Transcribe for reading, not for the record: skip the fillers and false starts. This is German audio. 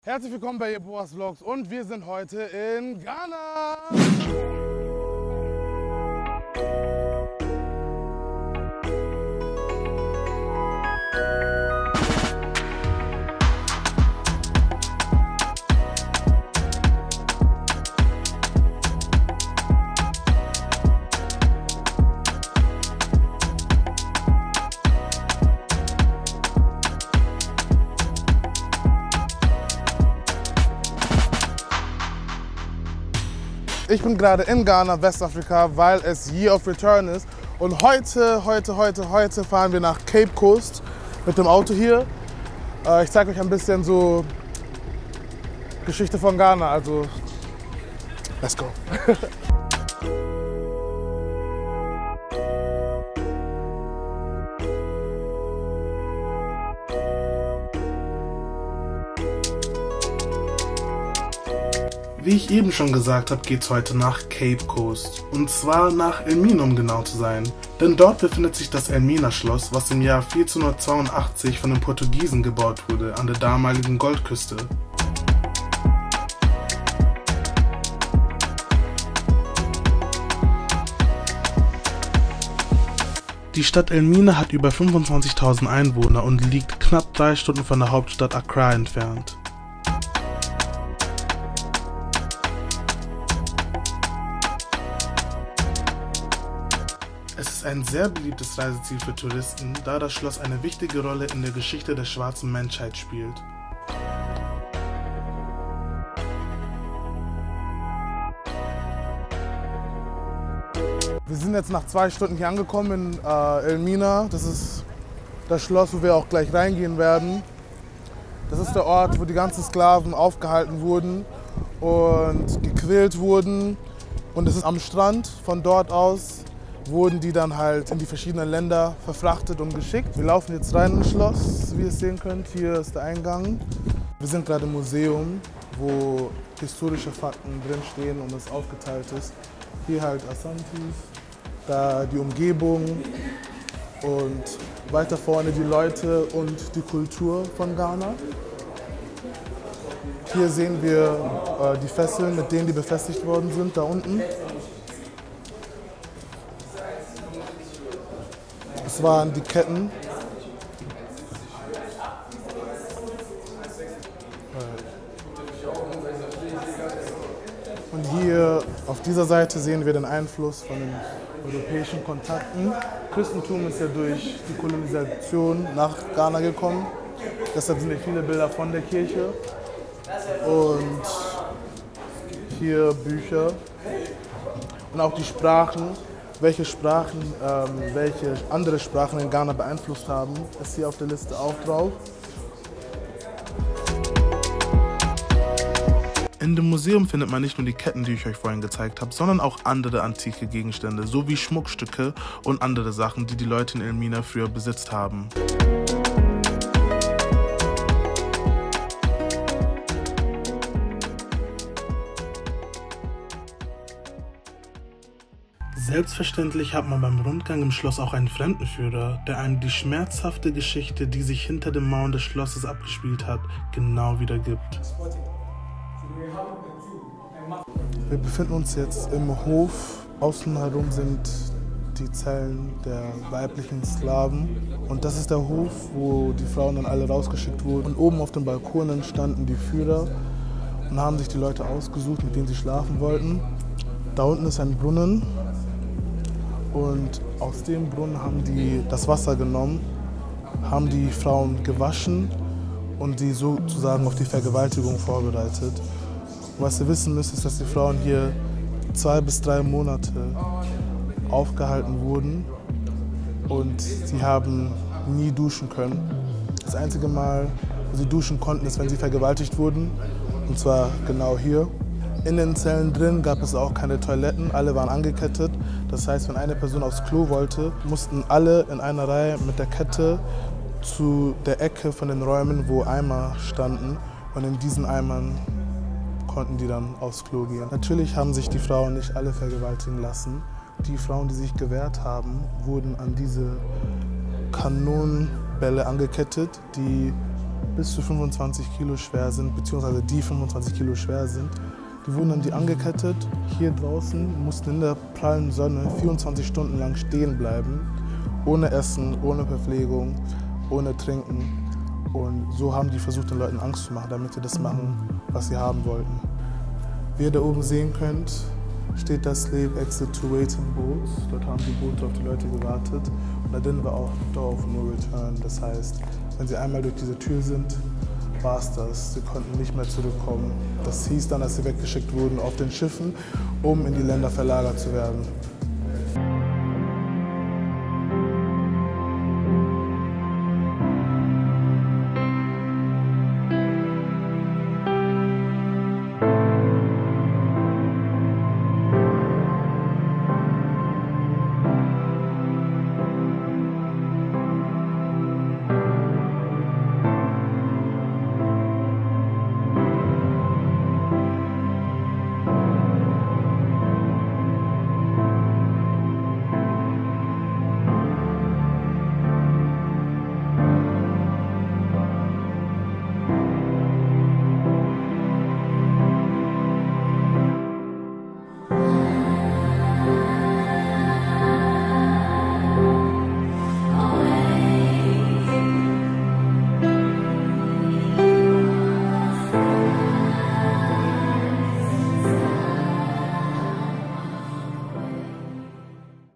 Herzlich willkommen bei Yeboahs Vlogs und wir sind heute in Ghana. Ich bin gerade in Ghana, Westafrika, weil es Year of Return ist. Und heute fahren wir nach Cape Coast mit dem Auto hier. Ich zeige euch ein bisschen so Geschichte von Ghana, also let's go. Wie ich eben schon gesagt habe, geht es heute nach Cape Coast. Und zwar nach Elmina, um genau zu sein. Denn dort befindet sich das Elmina-Schloss, was im Jahr 1482 von den Portugiesen gebaut wurde, an der damaligen Goldküste. Die Stadt Elmina hat über 25.000 Einwohner und liegt knapp 3 Stunden von der Hauptstadt Accra entfernt. Es ist ein sehr beliebtes Reiseziel für Touristen, da das Schloss eine wichtige Rolle in der Geschichte der schwarzen Menschheit spielt. Wir sind jetzt nach 2 Stunden hier angekommen in Elmina. Das ist das Schloss, wo wir auch gleich reingehen werden. Das ist der Ort, wo die ganzen Sklaven aufgehalten wurden und gequält wurden. Und es ist am Strand. Von dort aus wurden die dann halt in die verschiedenen Länder verfrachtet und geschickt. Wir laufen jetzt rein ins Schloss, wie ihr es sehen könnt. Hier ist der Eingang. Wir sind gerade im Museum, wo historische Fakten drinstehen und es aufgeteilt ist. Hier halt Asantis, da die Umgebung und weiter vorne die Leute und die Kultur von Ghana. Hier sehen wir die Fesseln, mit denen die befestigt worden sind, da unten. Das waren die Ketten. Und hier auf dieser Seite sehen wir den Einfluss von den europäischen Kontakten. Christentum ist ja durch die Kolonisation nach Ghana gekommen. Deshalb sind hier viele Bilder von der Kirche. Und hier Bücher. Und auch die Sprachen. Welche andere Sprachen in Ghana beeinflusst haben, ist hier auf der Liste auch drauf. In dem Museum findet man nicht nur die Ketten, die ich euch vorhin gezeigt habe, sondern auch andere antike Gegenstände, sowie Schmuckstücke und andere Sachen, die die Leute in Elmina früher besitzt haben. Selbstverständlich hat man beim Rundgang im Schloss auch einen Fremdenführer, der einem die schmerzhafte Geschichte, die sich hinter den Mauern des Schlosses abgespielt hat, genau wiedergibt. Wir befinden uns jetzt im Hof. Außen herum sind die Zellen der weiblichen Sklaven. Und das ist der Hof, wo die Frauen dann alle rausgeschickt wurden. Und oben auf den Balkonen standen die Führer und haben sich die Leute ausgesucht, mit denen sie schlafen wollten. Da unten ist ein Brunnen. Und aus dem Brunnen haben die das Wasser genommen, haben die Frauen gewaschen und sie sozusagen auf die Vergewaltigung vorbereitet. Und was ihr wissen müsst, ist, dass die Frauen hier 2 bis 3 Monate aufgehalten wurden und sie haben nie duschen können. Das einzige Mal, wo sie duschen konnten, ist, wenn sie vergewaltigt wurden, und zwar genau hier. In den Zellen drin gab es auch keine Toiletten, alle waren angekettet. Das heißt, wenn eine Person aufs Klo wollte, mussten alle in einer Reihe mit der Kette zu der Ecke von den Räumen, wo Eimer standen. Und in diesen Eimern konnten die dann aufs Klo gehen. Natürlich haben sich die Frauen nicht alle vergewaltigen lassen. Die Frauen, die sich gewehrt haben, wurden an diese Kanonenbälle angekettet, die bis zu 25 Kilo schwer sind, beziehungsweise die 25 Kilo schwer sind. Die wurden dann angekettet, hier draußen, mussten in der prallen Sonne 24 Stunden lang stehen bleiben, ohne Essen, ohne Verpflegung, ohne Trinken. Und so haben die versucht, den Leuten Angst zu machen, damit sie das machen, was sie haben wollten. Wie ihr da oben sehen könnt, steht das Slave Exit to Waiting Boat. Dort haben die Boote auf die Leute gewartet. Und da drinnen war auch Door of No Return. Das heißt, wenn sie einmal durch diese Tür sind, war es das. Sie konnten nicht mehr zurückkommen. Das hieß dann, dass sie weggeschickt wurden auf den Schiffen, um in die Länder verlagert zu werden.